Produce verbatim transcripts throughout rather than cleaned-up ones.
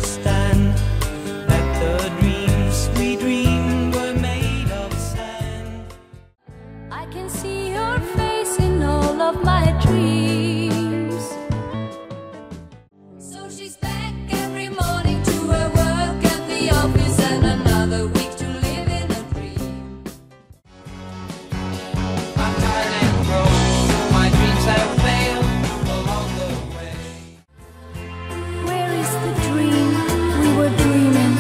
understand that the dreams we dreamed were made of sand. I can see your face in all of my dreams. So she's back every morning to her work at the office, and another week to live in a dream. I'm tired and broke, my dreams have failed along the way. Where is the dream we were dreaming?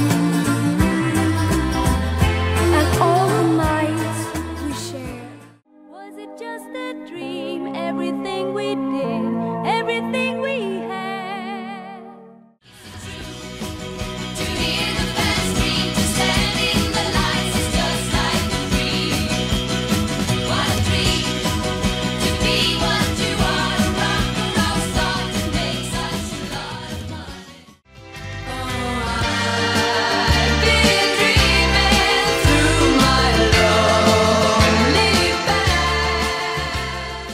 And all the nights we shared. Was it just a dream? Everything we did, everything we had. To hear the fans scream, to stand in the lights is just like a dream. What a dream, to be what you are, a rock and roll star, to make such a lot of money. Oh, I've been dreaming through my lonely past.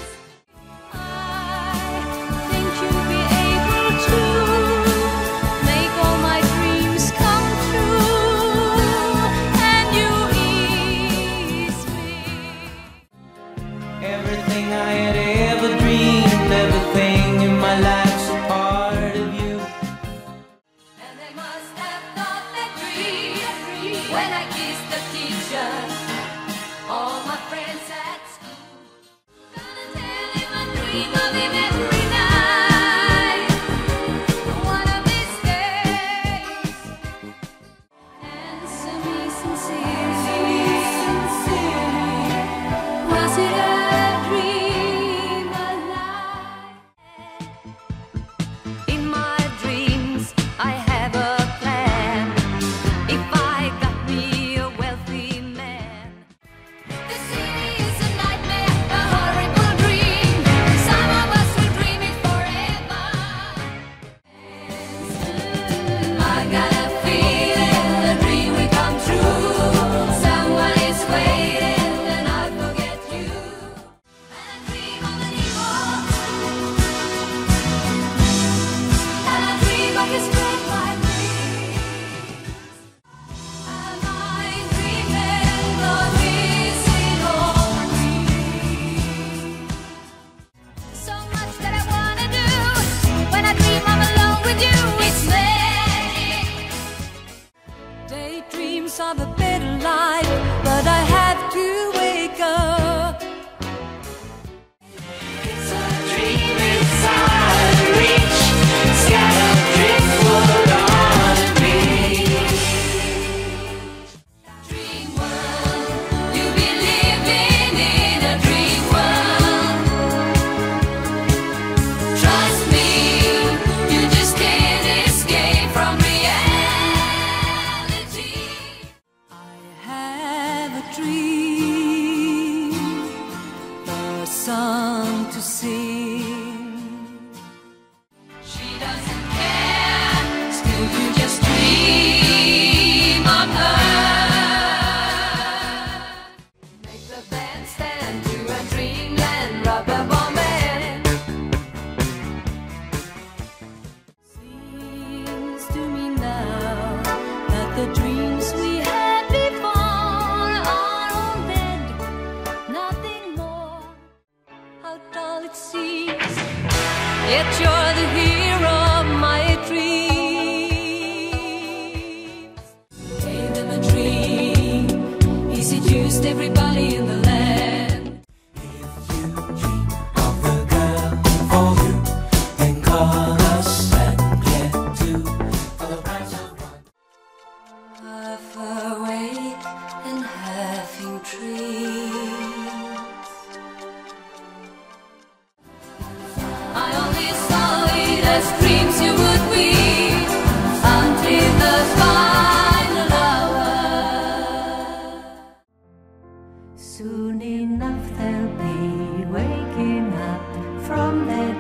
I think you'll be able to make all my dreams come true, and you ease me. Everything I had ever dreamed, everything in my life's a part of you. And they must have thought that dream when I kissed the teacher, all my friends at school. Gonna tell him I dream of him every night, one of these days. Answer me sincerely, was it a dream, a lie? In my dreams, I have a plan. If I got me a wealthy man, the city is a nightmare, a horrible dream. Some of us will dream it forever. I got a feeling the dream will come true. Someone is waiting, and I forget you. And I dream of an evil, and I dream of his great white wings. Am I dreaming or is it all dream? So much that I wanna do when I dream I'm alone with you. It's magic. Daydreams of a better life, but I have to wake up. It's a dream inside reach, scattered driftwood on a beach. Dream world, you'll be living in a dream world. Trust me, you just can't escape from reality. I have a dream, a song to sing. She doesn't care, still you just dream of her. Make the band stand to a dreamland, rubber bombing. Seems to me now that the dreams we had before are all dead, nothing more. How dull it seems, yet you're the hero of my dreams. Gave them a dream, he seduced everybody in the land. Of the girl for you, then call us and get to for the price of one. Half awake and half in dreams. I only saw it as dreams you would weave until the final hour. Soon enough they'll be waking up from their